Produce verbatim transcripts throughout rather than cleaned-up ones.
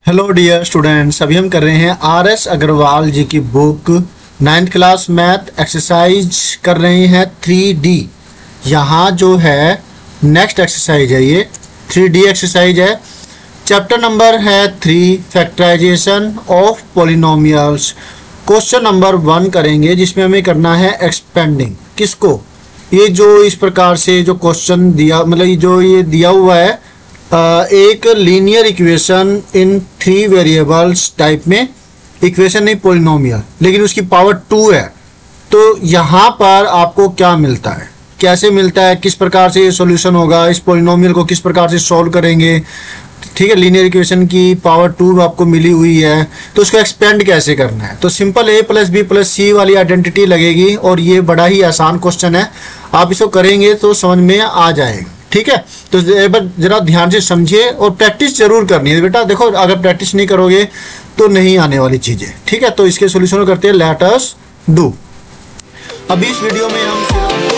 Hello dear students, अभी हम कर रहे हैं आर एस अग्रवाल जी की book ninth class math exercise कर रहे हैं थ्री डी। यहाँ जो है नेक्स्ट एक्सरसाइज है, ये थ्री डी एक्सरसाइज है। चैप्टर नंबर है three, factorisation of polynomials. Question number one करेंगे जिसमें हमें करना है एक्सपेंडिंग। किसको? ये जो इस प्रकार से जो क्वेश्चन दिया, मतलब जो ये दिया हुआ है Uh, एक linear equation in three variables type में, इक्वेशन नहीं पॉलिनोमियल, लेकिन उसकी पावर टू है। तो यहाँ पर आपको क्या मिलता है, कैसे मिलता है, किस प्रकार से ये सॉल्यूशन होगा, इस पॉलिनोमियल को किस प्रकार से सॉल्व करेंगे। ठीक है, लीनियर इक्वेशन की पावर टू आपको मिली हुई है, तो उसको एक्सपेंड कैसे करना है। तो simple A plus B plus C वाली आइडेंटिटी लगेगी और ये बड़ा ही आसान क्वेश्चन है। आप इसको करेंगे तो समझ में आ जाएगा। ठीक है, तो एक बार जरा ध्यान से समझिए और प्रैक्टिस जरूर करनी है बेटा। देखो, अगर प्रैक्टिस नहीं करोगे तो नहीं आने वाली चीजें। ठीक है, तो इसके सॉल्यूशन करते हैं, लेट अस डू। अभी इस वीडियो में हम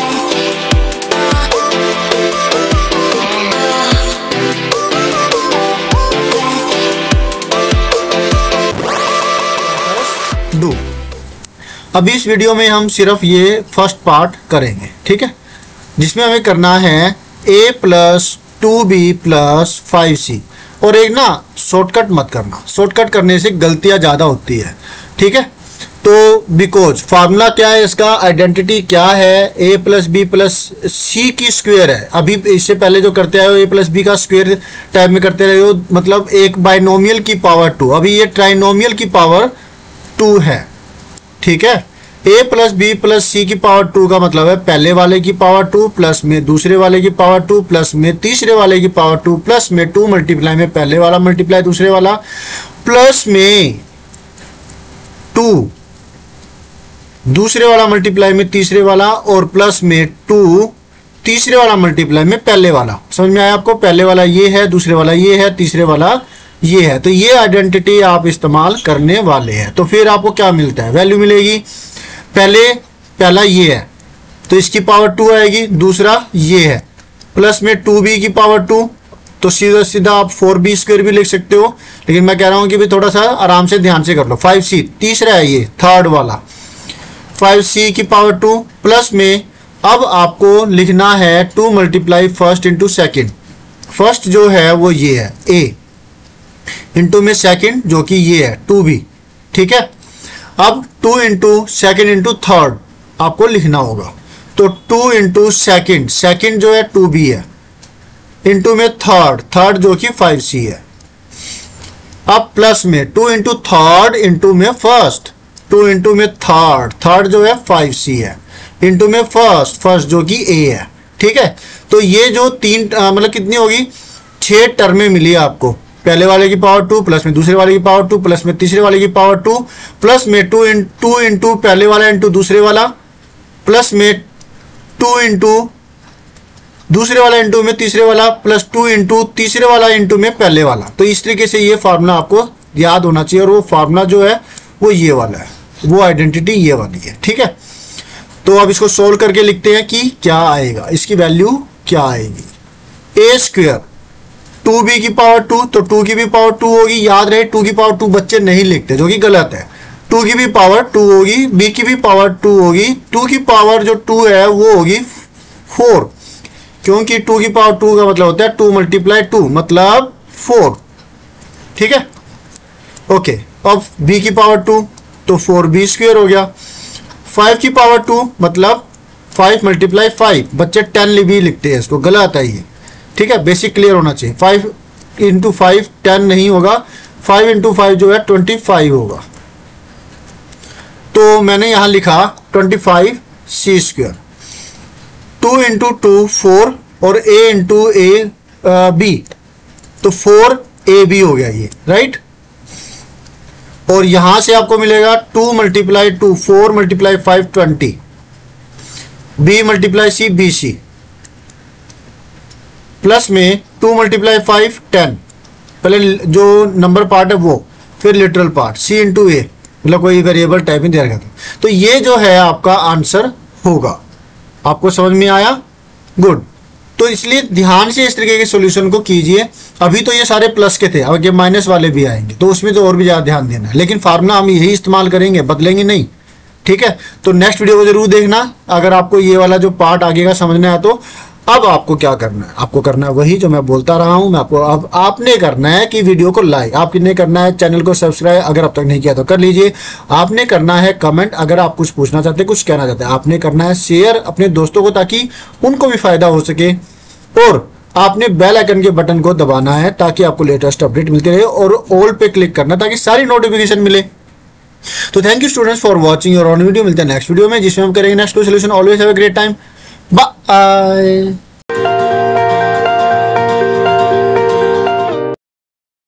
डू अभी इस वीडियो में हम सिर्फ ये फर्स्ट पार्ट करेंगे। ठीक है, जिसमें हमें करना है A plus two B plus five C. और एक ना शॉर्टकट मत करना, शॉर्टकट करने से गलतियां ज़्यादा होती है। ठीक है, तो बिकॉज फार्मूला क्या है इसका, आइडेंटिटी क्या है, A plus B plus C की स्क्वायर है। अभी इससे पहले जो करते आए हो ए प्लस बी का स्क्वायर टाइप में करते रहे हो, मतलब एक बाइनोमियल की पावर टू। अभी ये ट्राइनोमियल की पावर टू है। ठीक है, A plus B plus C की पावर टू का मतलब है पहले वाले की पावर टू प्लस में दूसरे वाले की पावर टू प्लस में तीसरे वाले की पावर टू प्लस में टू मल्टीप्लाई में पहले वाला मल्टीप्लाई दूसरे वाला प्लस में टू दूसरे वाला मल्टीप्लाई में तीसरे वाला और प्लस में टू तीसरे वाला मल्टीप्लाई में पहले वाला। समझ में आया आपको? पहले वाला ये है, दूसरे वाला ये है, तीसरे वाला ये है। तो ये आइडेंटिटी आप इस्तेमाल करने वाले हैं। तो फिर आपको क्या मिलता है, वैल्यू मिलेगी। पहले पहला ये है तो इसकी पावर टू आएगी, दूसरा ये है प्लस में टू बी की पावर टू, तो सीधा सीधा आप फोर बी स्क्वायर भी लिख सकते हो। लेकिन मैं कह रहा हूं कि भी थोड़ा सा आराम से ध्यान से कर लो। फाइव सी तीसरा है, ये थर्ड वाला, फाइव सी की पावर टू प्लस में अब आपको लिखना है two multiply first into second. First जो है वो ये है ए, इंटू में सेकेंड जो कि ये है टू बी। ठीक है, अब two into second into third आपको लिखना होगा। तो टू इंटू सेकेंड, सेकेंड जो है टू बी है, इंटू में थर्ड, थर्ड जो कि फाइव सी है। अब प्लस में टू इंटू थर्ड इंटू में फर्स्ट, टू इंटू में थर्ड, थर्ड जो है फाइव सी है, इंटू में फर्स्ट, फर्स्ट जो कि ए है। ठीक है, तो ये जो तीन मतलब कितनी होगी, छह टर्में मिली आपको। पहले वाले की पावर टू प्लस में दूसरे वाले की पावर टू प्लस में तीसरे वाले की पावर टू प्लस में टू इन टू इंटू पहले वाला इंटू दूसरे वाला प्लस में टू इंटू दूसरे वाला इंटू में तीसरे वाला प्लस टू इंटू तीसरे वाला इंटू में पहले वाला। तो इस तरीके से ये फार्मूला आपको याद होना चाहिए। और वो फार्मूला जो है वो ये वाला है, वो आइडेंटिटी ये वाली है। ठीक है, तो अब इसको सोल्व करके लिखते हैं कि क्या आएगा, इसकी वैल्यू क्या आएगी। ए स्क्वायर टू बी की पावर टू, तो टू की भी पावर टू होगी। याद रहे, टू की पावर टू बच्चे नहीं लिखते, जो कि गलत है। टू की भी पावर टू होगी, बी की भी पावर टू होगी। टू की पावर जो टू है वो होगी फोर, क्योंकि टू की पावर टू का मतलब होता है टू मल्टीप्लाई टू मतलब फोर। ठीक है, ओके। अब बी की पावर टू तो फोर बी स्क्वायर हो गया। फाइव की पावर टू मतलब फाइव मल्टीप्लाई फाइव, बच्चे टेन भी लिखते हैं, इसको गलत है ये। ठीक है, बेसिक क्लियर होना चाहिए। फाइव इंटू फाइव टेन नहीं होगा, फाइव इंटू फाइव जो है ट्वेंटी फाइव होगा। तो मैंने यहां लिखा twenty five C square. Two into two four और ए इंटू ए बी, तो फोर ए बी हो गया ये, राइट। और यहां से आपको मिलेगा two multiply two, four multiply five twenty, B multiply C B C, plus में टू मल्टीप्लाई फाइव टेन, पहले जो नंबर पार्ट है वो, फिर literal part C into A, मतलब कोई वेरिएबल टाइप में दिया गया था। तो ये जो है आपका आंसर होगा। आपको समझ में आया? गुड। तो इसलिए ध्यान से इस तरीके के सॉल्यूशन को कीजिए। अभी तो ये सारे प्लस के थे, अब ये माइनस वाले भी आएंगे तो उसमें तो और भी ज़्यादा ध्यान देना है, लेकिन फार्मूला हम यही इस्तेमाल करेंगे, बदलेंगे नहीं। ठीक है, तो नेक्स्ट वीडियो को जरूर देखना। अगर आपको ये वाला जो पार्ट आगे का समझ में आया तो अब आपको क्या करना है, आपको करना है वही जो मैं बोलता रहा हूं मैं आपको। अब आपने करना है कि वीडियो को लाइक, आपने करना है चैनल को सब्सक्राइब, अगर अब तक नहीं किया तो कर लीजिए। आपने करना है कमेंट, अगर आप कुछ पूछना चाहते हैं, कुछ कहना चाहते हैं। आपने करना है शेयर अपने दोस्तों को, ताकि उनको भी फायदा हो सके। और आपने बेल आइकन के बटन को दबाना है ताकि आपको लेटेस्ट अपडेट मिलती रहे, और ऑल पे क्लिक करना ताकि सारी नोटिफिकेशन मिले। तो thank you students for watching your own video. मिलते हैं नेक्स्ट वीडियो में जिसमें हम करेंगे next solution. Always have a great time, bye.